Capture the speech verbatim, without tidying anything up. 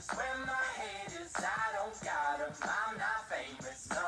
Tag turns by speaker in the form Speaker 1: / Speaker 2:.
Speaker 1: Where my head is, I don't got 'em. I'm not famous, no,